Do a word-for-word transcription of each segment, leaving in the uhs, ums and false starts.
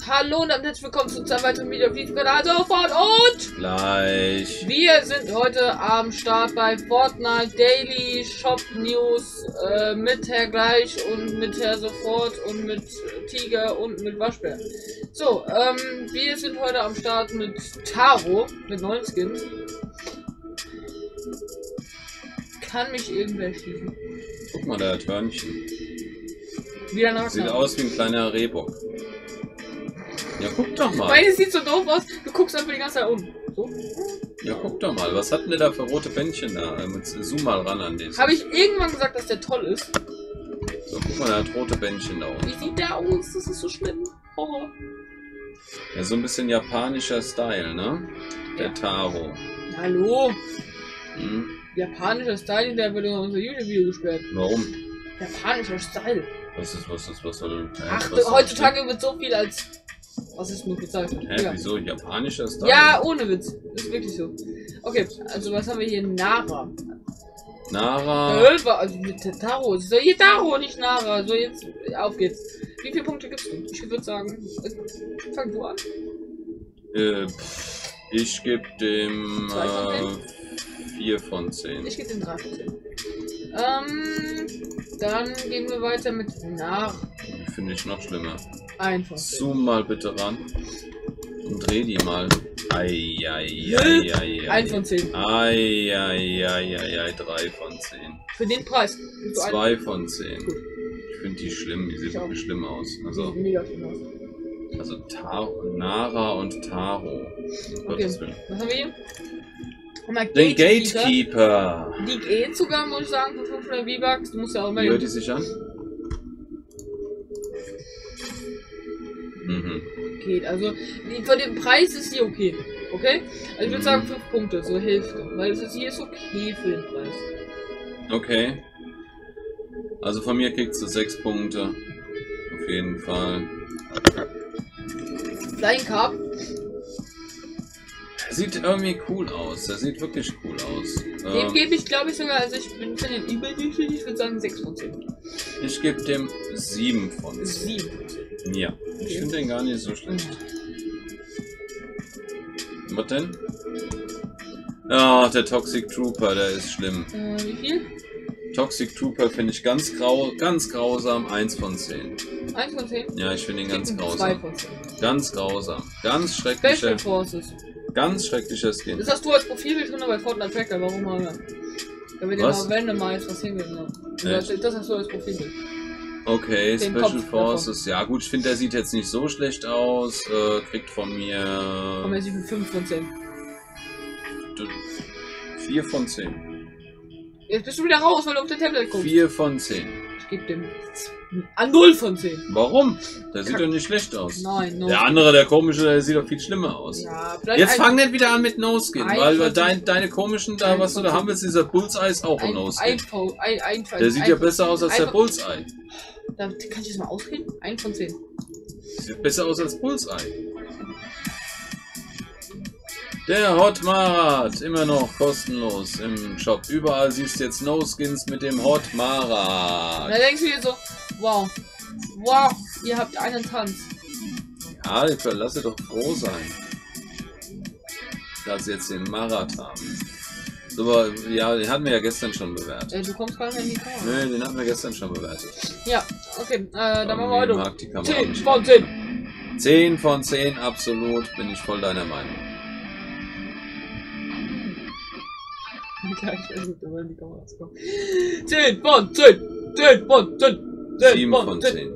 Hallo und herzlich willkommen zu einem weiteren Video auf diesem Kanal sofort und gleich. Wir sind heute am Start bei Fortnite Daily Shop News äh, mit Herr Gleich und mit Herr Sofort und mit Tiger und mit Waschbär. So, ähm, wir sind heute am Start mit Taro, mit neuen Skins. Kann mich irgendwer schießen? Guck mal, da hat Hörnchen. Wieder nach. Sieht aus wie ein kleiner Rehbock. Ja, guck doch mal. Meine sieht so doof aus, du guckst einfach die ganze Zeit um. So. Ja, guck doch mal. Was hat denn der da für rote Bändchen da? Zoom mal ran an den. Habe ich irgendwann gesagt, dass der toll ist? So, guck mal, der hat rote Bändchen da oben. Wie sieht der aus? Das ist so schlimm. Horror. Ja, so ein bisschen japanischer Style, ne? Der Ja. Taro. Hallo? Hm? Japanischer Style, der wird in unser YouTube-Video gesperrt. Warum? Japanischer Style. Was ist, was ist, was soll... Äh, Ach, was soll heutzutage wird so viel als... Was ist nur bezeichnet? Hä, Ja. wieso? Japanischer Style? Ja, ohne Witz. Ist wirklich so. Okay, also was haben wir hier? Nara. Nara. Äh, also mit Taro. So, hier Taro, nicht Nara. So, jetzt auf geht's. Wie viele Punkte gibst du? Ich würde sagen, äh, fang du an. Äh, ich gebe dem Zwei von äh, vier von zehn. Ich gebe dem drei von zehn. Ähm, dann gehen wir weiter mit Nara. Finde ich noch schlimmer. Ein von zehn. Zoom mal bitte ran. Und dreh die mal. Eieieiei. Ein von zehn. Eieieiei. Drei von zehn. Für den Preis. So ein- Zwei von zehn. Gut. Ich finde die schlimm. Die sieht Ich auch. wirklich schlimm aus. Also, Mega schlimm aus. also Taro, Nara und Taro. Okay, Gottes Willen. was haben wir hier? Haben wir Den Gatekeeper. Gatekeeper. Die geht sogar, muss ich sagen, für fünfhundert V-Bucks. Du musst ja auch Wie hört die mehr. sich an? Mhm. Geht, also die, für den Preis ist sie okay. Okay? Also ich würde sagen fünf Punkte, so Hälfte. Weil es ist hier ist okay für den Preis. Okay. Also von mir kriegst du sechs Punkte. Auf jeden Fall. Flying Carp. Sieht irgendwie cool aus. Der sieht wirklich cool aus. Dem Ähm, gebe ich, glaube ich, sogar, also ich bin für den überdurchschnittlich, ich würde sagen sechs von zehn. ich gebe dem sieben von zehn. sieben von zehn. Ja. Ich finde den gar nicht so schlecht. Was denn? Ah, der Toxic Trooper, der ist schlimm. Äh, wie viel? Toxic Trooper finde ich ganz grau, ganz grausam. eins von zehn. eins von zehn? Ja, ich finde ihn ganz zwei grausam. von zehn. Ganz grausam. Ganz Special schrecklicher, Forces. ganz schrecklicher Skin. Das hast du als Profilbild drin bei Fortnite Tracker, warum auch immer. Da wird Was? immer randomized was hingenommen. Das, Echt? das hast du als Profilbild. Okay, Den Special Kopf Forces. Ja gut, ich finde, der sieht jetzt nicht so schlecht aus. Äh, kriegt von mir Komm, er sieht mit fünf von zehn. vier von zehn. Jetzt bist du wieder raus, weil du auf der Tablet guckst. vier von zehn. Ich gebe dem an null von zehn. Warum? Der sieht Kack. doch nicht schlecht aus. Nein, no. Der andere, der komische, der sieht doch viel schlimmer aus. Ja, vielleicht Jetzt ein, fang nicht wieder an mit No-Skin, ein weil von dein, zehn. deine komischen da, was du da haben willst, dieser Bullseye ist auch ein ein, ein, No-Skin. ein, ein, ein, Der sieht ein, ja besser aus als der ein- Bullseye. Da kann ich das mal ausreden? ein von zehn. Sieht besser aus als Bullseye. Der Hot Marat, immer noch kostenlos im Shop. Überall siehst du jetzt No-Skins mit dem Hot Da Marat. denkst du dir so, wow, wow, ihr habt einen Tanz. Ja, ich lasse doch froh sein, dass sie jetzt den Marat haben. So, aber, ja, den hatten wir ja gestern schon bewertet. Äh, du kommst gar nicht in die Kamera. Nö, den hatten wir gestern schon bewertet. Ja, okay, äh, dann machen wir Irgendwie heute. mag die Kamera zehn nicht. von zehn. zehn von zehn, absolut, bin ich voll deiner Meinung. Gleich, also, da wollen die Kameras kommen. zehn von zehn. zehn von zehn. zehn sieben von zehn.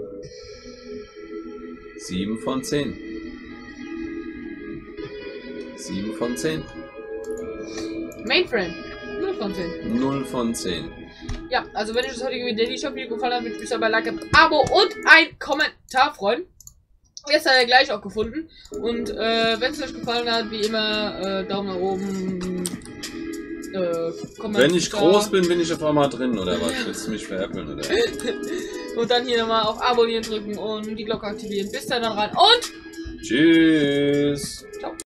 sieben von zehn. sieben von zehn. Mainframe. null von zehn. null von zehn. Ja, also wenn euch das heutige Daily Shop Video gefallen hat, würde ich mich dabei Like, Abo und ein Kommentar freuen. Jetzt hat er gleich auch gefunden. Und äh, wenn es euch gefallen hat, wie immer, äh, Daumen nach oben. Äh, Kommentar. Wenn ich groß bin, bin ich auf einmal drin, oder was? Willst du mich veräppeln, oder? Und dann hier nochmal auf Abonnieren drücken und die Glocke aktivieren. Bis dann rein und Tschüss. ciao.